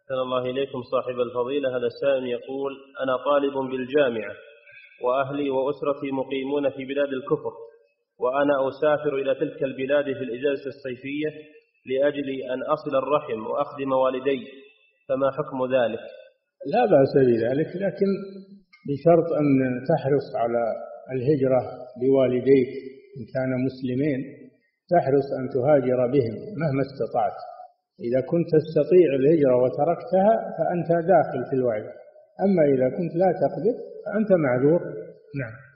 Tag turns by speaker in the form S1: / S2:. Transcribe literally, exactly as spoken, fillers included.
S1: أحسن الله إليكم صاحب الفضيلة. هذا السائل يقول: أنا طالب بالجامعة وأهلي وأسرتي مقيمون في بلاد الكفر، وأنا أسافر إلى تلك البلاد في الإجازة الصيفية لأجل أن أصل الرحم وأخدم والدي، فما حكم ذلك؟
S2: لا بأس بذلك، لكن بشرط أن تحرص على الهجرة بوالديك إن كان مسلمين، تحرص أن تهاجر بهم مهما استطعت. إذا كنت تستطيع الهجرة وتركتها فأنت داخل في الوعد، أما إذا كنت لا تقدر فأنت معذور. نعم.